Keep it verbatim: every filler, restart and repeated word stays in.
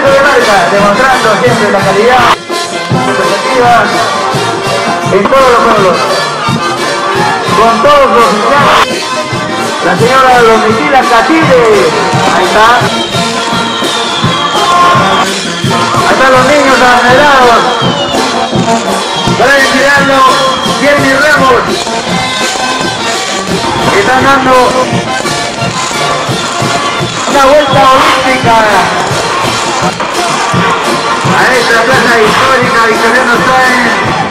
de marca, demostrando siempre la calidad, la perspectiva en todos los pueblos, con todos los oficiales. La señora Domitila Catire, ahí está. Ahí están los niños abanderados. Brian Giraldo, Jenny Ramos, que están dando una vuelta olímpica a esta plaza histórica Victoriano Sáenz.